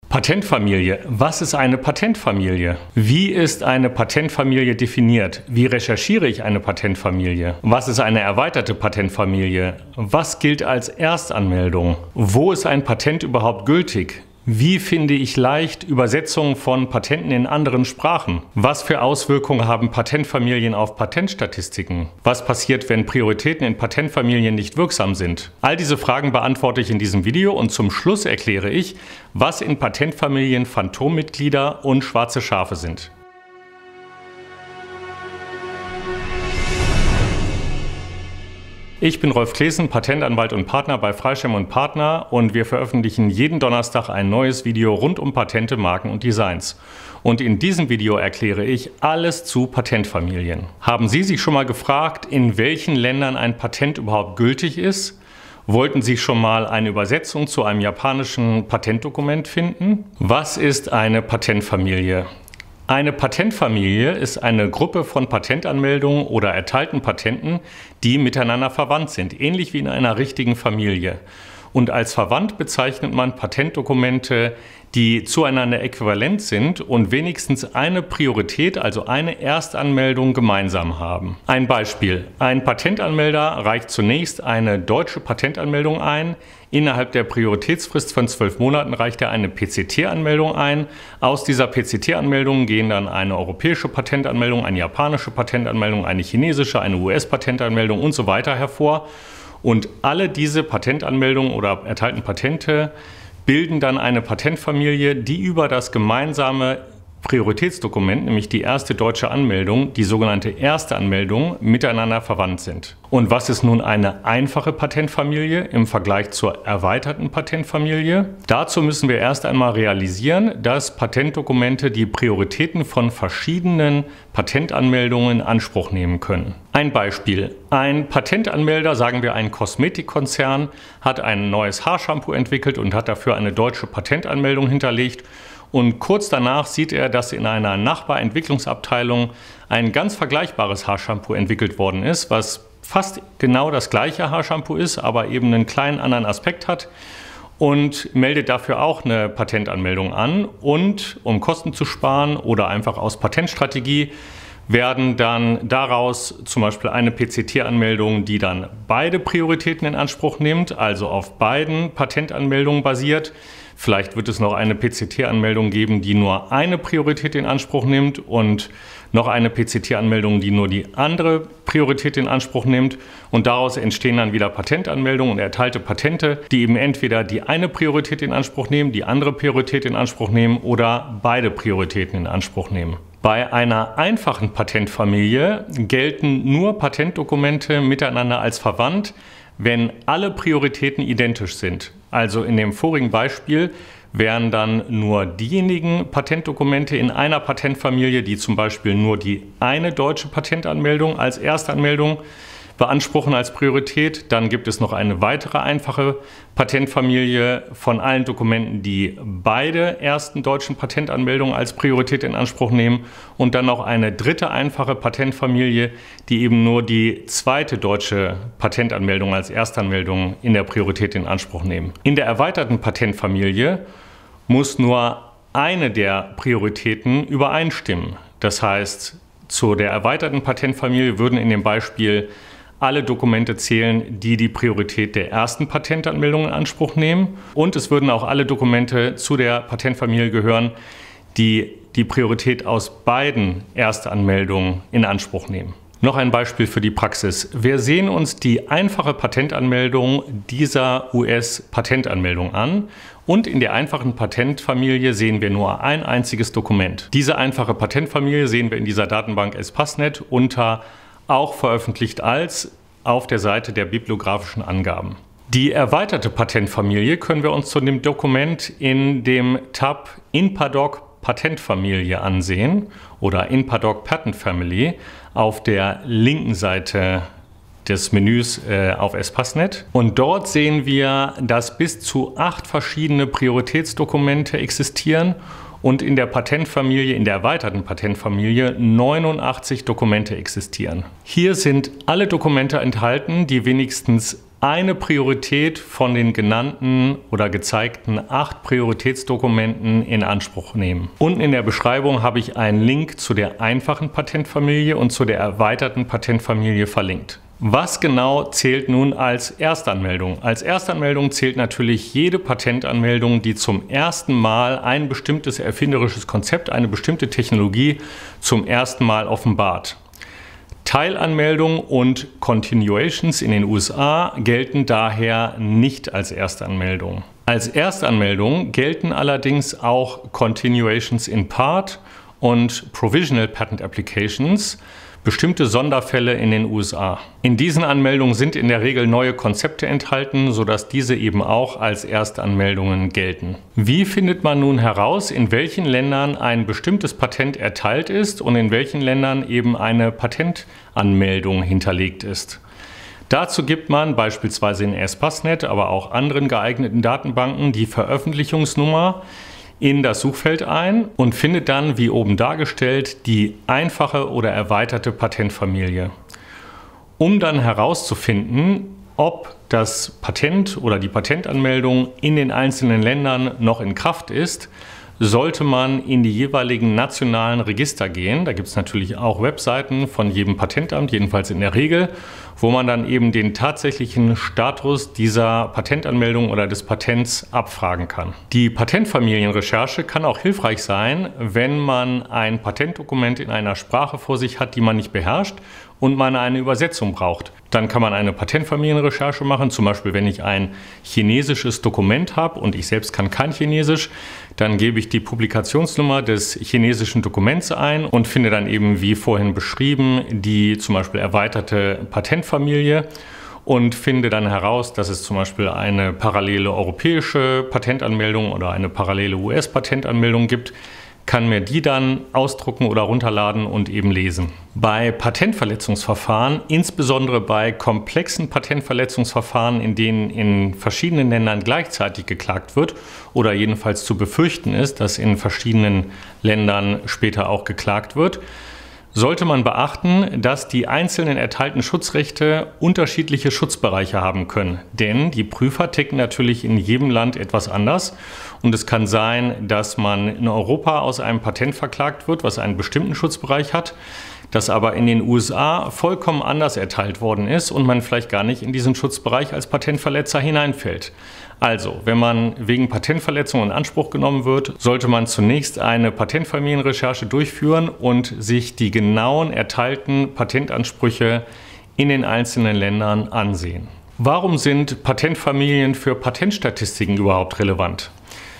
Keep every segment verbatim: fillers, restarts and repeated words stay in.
Patentfamilie. Was ist eine Patentfamilie? Wie ist eine Patentfamilie definiert? Wie recherchiere ich eine Patentfamilie? Was ist eine erweiterte Patentfamilie? Was gilt als Erstanmeldung? Wo ist ein Patent überhaupt gültig? Wie finde ich leicht Übersetzungen von Patenten in anderen Sprachen? Was für Auswirkungen haben Patentfamilien auf Patentstatistiken? Was passiert, wenn Prioritäten in Patentfamilien nicht wirksam sind? All diese Fragen beantworte ich in diesem Video und zum Schluss erkläre ich, was in Patentfamilien Phantommitglieder und schwarze Schafe sind. Ich bin Rolf Claessen, Patentanwalt und Partner bei Freischem und Partner und wir veröffentlichen jeden Donnerstag ein neues Video rund um Patente, Marken und Designs. Und in diesem Video erkläre ich alles zu Patentfamilien. Haben Sie sich schon mal gefragt, in welchen Ländern ein Patent überhaupt gültig ist? Wollten Sie schon mal eine Übersetzung zu einem japanischen Patentdokument finden? Was ist eine Patentfamilie? Eine Patentfamilie ist eine Gruppe von Patentanmeldungen oder erteilten Patenten, die miteinander verwandt sind, ähnlich wie in einer richtigen Familie. Und als verwandt bezeichnet man Patentdokumente, die zueinander äquivalent sind und wenigstens eine Priorität, also eine Erstanmeldung gemeinsam haben. Ein Beispiel. Ein Patentanmelder reicht zunächst eine deutsche Patentanmeldung ein. Innerhalb der Prioritätsfrist von zwölf Monaten reicht er eine P C T-Anmeldung ein. Aus dieser P C T-Anmeldung gehen dann eine europäische Patentanmeldung, eine japanische Patentanmeldung, eine chinesische, eine U S-Patentanmeldung und so weiter hervor. Und alle diese Patentanmeldungen oder erteilten Patente bilden dann eine Patentfamilie, die über das gemeinsame Prioritätsdokument, nämlich die erste deutsche Anmeldung, die sogenannte erste Anmeldung, miteinander verwandt sind. Und was ist nun eine einfache Patentfamilie im Vergleich zur erweiterten Patentfamilie? Dazu müssen wir erst einmal realisieren, dass Patentdokumente die Prioritäten von verschiedenen Patentanmeldungen in Anspruch nehmen können. Ein Beispiel. Ein Patentanmelder, sagen wir ein Kosmetikkonzern, hat ein neues Haarshampoo entwickelt und hat dafür eine deutsche Patentanmeldung hinterlegt. Und kurz danach sieht er, dass in einer Nachbarentwicklungsabteilung ein ganz vergleichbares Haarshampoo entwickelt worden ist, was fast genau das gleiche Haarshampoo ist, aber eben einen kleinen anderen Aspekt hat, und meldet dafür auch eine Patentanmeldung an. Und um Kosten zu sparen oder einfach aus Patentstrategie werden dann daraus zum Beispiel eine P C T-Anmeldung, die dann beide Prioritäten in Anspruch nimmt, also auf beiden Patentanmeldungen basiert. Vielleicht wird es noch eine P C T-Anmeldung geben, die nur eine Priorität in Anspruch nimmt und noch eine P C T-Anmeldung, die nur die andere Priorität in Anspruch nimmt. Und daraus entstehen dann wieder Patentanmeldungen und erteilte Patente, die eben entweder die eine Priorität in Anspruch nehmen, die andere Priorität in Anspruch nehmen oder beide Prioritäten in Anspruch nehmen. Bei einer einfachen Patentfamilie gelten nur Patentdokumente miteinander als verwandt, wenn alle Prioritäten identisch sind. Also in dem vorigen Beispiel wären dann nur diejenigen Patentdokumente in einer Patentfamilie, die zum Beispiel nur die eine deutsche Patentanmeldung als Erstanmeldung beanspruchen als Priorität. Dann gibt es noch eine weitere einfache Patentfamilie von allen Dokumenten, die beide ersten deutschen Patentanmeldungen als Priorität in Anspruch nehmen. Und dann noch eine dritte einfache Patentfamilie, die eben nur die zweite deutsche Patentanmeldung als Erstanmeldung in der Priorität in Anspruch nehmen. In der erweiterten Patentfamilie muss nur eine der Prioritäten übereinstimmen. Das heißt, zu der erweiterten Patentfamilie würden in dem Beispiel alle Dokumente zählen, die die Priorität der ersten Patentanmeldung in Anspruch nehmen. Und es würden auch alle Dokumente zu der Patentfamilie gehören, die die Priorität aus beiden Erstanmeldungen in Anspruch nehmen. Noch ein Beispiel für die Praxis. Wir sehen uns die einfache Patentanmeldung dieser U S-Patentanmeldung an. Und in der einfachen Patentfamilie sehen wir nur ein einziges Dokument. Diese einfache Patentfamilie sehen wir in dieser Datenbank Espassnet unter auch veröffentlicht als auf der Seite der bibliografischen Angaben. Die erweiterte Patentfamilie können wir uns zu dem Dokument in dem Tab INPADOC Patentfamilie ansehen oder INPADOC Patent Family auf der linken Seite des Menüs äh, auf Espassnet. Und dort sehen wir, dass bis zu acht verschiedene Prioritätsdokumente existieren und in der Patentfamilie, in der erweiterten Patentfamilie, neunundachtzig Dokumente existieren. Hier sind alle Dokumente enthalten, die wenigstens eine Priorität von den genannten oder gezeigten acht Prioritätsdokumenten in Anspruch nehmen. Unten in der Beschreibung habe ich einen Link zu der einfachen Patentfamilie und zu der erweiterten Patentfamilie verlinkt. Was genau zählt nun als Erstanmeldung? Als Erstanmeldung zählt natürlich jede Patentanmeldung, die zum ersten Mal ein bestimmtes erfinderisches Konzept, eine bestimmte Technologie zum ersten Mal offenbart. Teilanmeldungen und Continuations in den U S A gelten daher nicht als Erstanmeldung. Als Erstanmeldung gelten allerdings auch Continuations in Part und Provisional Patent Applications, bestimmte Sonderfälle in den U S A. In diesen Anmeldungen sind in der Regel neue Konzepte enthalten, sodass diese eben auch als Erstanmeldungen gelten. Wie findet man nun heraus, in welchen Ländern ein bestimmtes Patent erteilt ist und in welchen Ländern eben eine Patentanmeldung hinterlegt ist? Dazu gibt man beispielsweise in Espassnet, aber auch anderen geeigneten Datenbanken die Veröffentlichungsnummer in das Suchfeld ein und findet dann, wie oben dargestellt, die einfache oder erweiterte Patentfamilie. Um dann herauszufinden, ob das Patent oder die Patentanmeldung in den einzelnen Ländern noch in Kraft ist, sollte man in die jeweiligen nationalen Register gehen. Da gibt es natürlich auch Webseiten von jedem Patentamt, jedenfalls in der Regel, wo man dann eben den tatsächlichen Status dieser Patentanmeldung oder des Patents abfragen kann. Die Patentfamilienrecherche kann auch hilfreich sein, wenn man ein Patentdokument in einer Sprache vor sich hat, die man nicht beherrscht und man eine Übersetzung braucht. Dann kann man eine Patentfamilienrecherche machen, zum Beispiel wenn ich ein chinesisches Dokument habe und ich selbst kann kein Chinesisch, dann gebe ich die Publikationsnummer des chinesischen Dokuments ein und finde dann eben, wie vorhin beschrieben, die zum Beispiel erweiterte Patentfamilie und finde dann heraus, dass es zum Beispiel eine parallele europäische Patentanmeldung oder eine parallele U S-Patentanmeldung gibt, kann mir die dann ausdrucken oder runterladen und eben lesen. Bei Patentverletzungsverfahren, insbesondere bei komplexen Patentverletzungsverfahren, in denen in verschiedenen Ländern gleichzeitig geklagt wird oder jedenfalls zu befürchten ist, dass in verschiedenen Ländern später auch geklagt wird, sollte man beachten, dass die einzelnen erteilten Schutzrechte unterschiedliche Schutzbereiche haben können. Denn die Prüfer ticken natürlich in jedem Land etwas anders. Und es kann sein, dass man in Europa aus einem Patent verklagt wird, was einen bestimmten Schutzbereich hat, das aber in den U S A vollkommen anders erteilt worden ist und man vielleicht gar nicht in diesen Schutzbereich als Patentverletzer hineinfällt. Also, wenn man wegen Patentverletzung in Anspruch genommen wird, sollte man zunächst eine Patentfamilienrecherche durchführen und sich die genauen erteilten Patentansprüche in den einzelnen Ländern ansehen. Warum sind Patentfamilien für Patentstatistiken überhaupt relevant?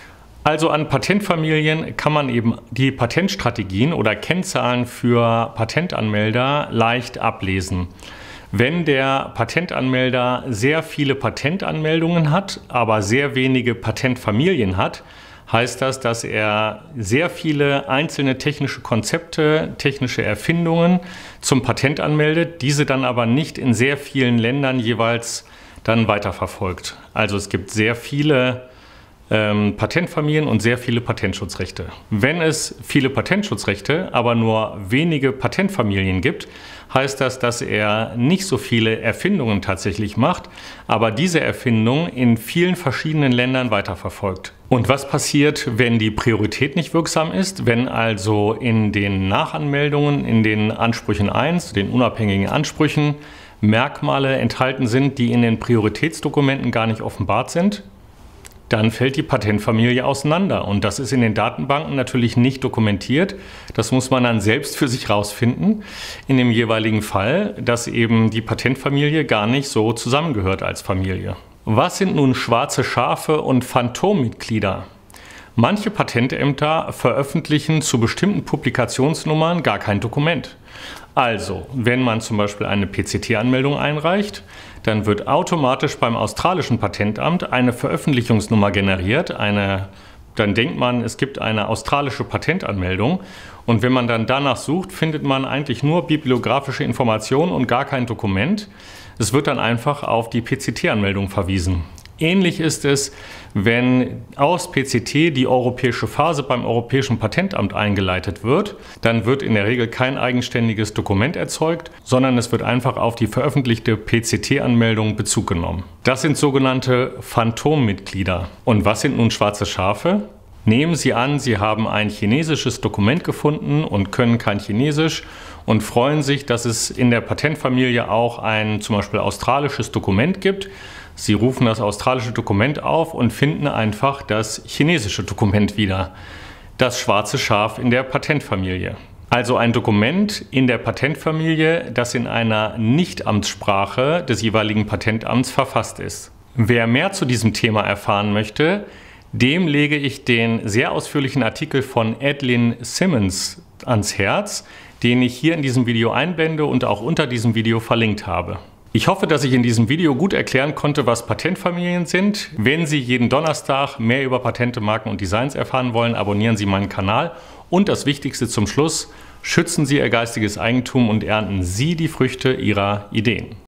Also an Patentfamilien kann man eben die Patentstrategien oder Kennzahlen für Patentanmelder leicht ablesen. Wenn der Patentanmelder sehr viele Patentanmeldungen hat, aber sehr wenige Patentfamilien hat, heißt das, dass er sehr viele einzelne technische Konzepte, technische Erfindungen zum Patent anmeldet, diese dann aber nicht in sehr vielen Ländern jeweils dann weiterverfolgt. Also es gibt sehr viele ähm, Patentfamilien und sehr viele Patentschutzrechte. Wenn es viele Patentschutzrechte, aber nur wenige Patentfamilien gibt, heißt das, dass er nicht so viele Erfindungen tatsächlich macht, aber diese Erfindung in vielen verschiedenen Ländern weiterverfolgt. Und was passiert, wenn die Priorität nicht wirksam ist, wenn also in den Nachanmeldungen, in den Ansprüchen eins, den unabhängigen Ansprüchen, Merkmale enthalten sind, die in den Prioritätsdokumenten gar nicht offenbart sind? Dann fällt die Patentfamilie auseinander und das ist in den Datenbanken natürlich nicht dokumentiert. Das muss man dann selbst für sich rausfinden, in dem jeweiligen Fall, dass eben die Patentfamilie gar nicht so zusammengehört als Familie. Was sind nun schwarze Schafe und Phantommitglieder? Manche Patentämter veröffentlichen zu bestimmten Publikationsnummern gar kein Dokument. Also, wenn man zum Beispiel eine P C T-Anmeldung einreicht, dann wird automatisch beim australischen Patentamt eine Veröffentlichungsnummer generiert. Eine, dann denkt man, es gibt eine australische Patentanmeldung. Und wenn man dann danach sucht, findet man eigentlich nur bibliografische Informationen und gar kein Dokument. Es wird dann einfach auf die P C T-Anmeldung verwiesen. Ähnlich ist es, wenn aus P C T die europäische Phase beim Europäischen Patentamt eingeleitet wird, dann wird in der Regel kein eigenständiges Dokument erzeugt, sondern es wird einfach auf die veröffentlichte P C T-Anmeldung Bezug genommen. Das sind sogenannte Phantommitglieder. Und was sind nun schwarze Schafe? Nehmen Sie an, Sie haben ein chinesisches Dokument gefunden und können kein Chinesisch und freuen sich, dass es in der Patentfamilie auch ein zum Beispiel australisches Dokument gibt. Sie rufen das australische Dokument auf und finden einfach das chinesische Dokument wieder. Das schwarze Schaf in der Patentfamilie. Also ein Dokument in der Patentfamilie, das in einer Nicht-Amtssprache des jeweiligen Patentamts verfasst ist. Wer mehr zu diesem Thema erfahren möchte, dem lege ich den sehr ausführlichen Artikel von Edlyn Simmons ans Herz, den ich hier in diesem Video einblende und auch unter diesem Video verlinkt habe. Ich hoffe, dass ich in diesem Video gut erklären konnte, was Patentfamilien sind. Wenn Sie jeden Donnerstag mehr über Patente, Marken und Designs erfahren wollen, abonnieren Sie meinen Kanal. Und das Wichtigste zum Schluss, schützen Sie Ihr geistiges Eigentum und ernten Sie die Früchte Ihrer Ideen.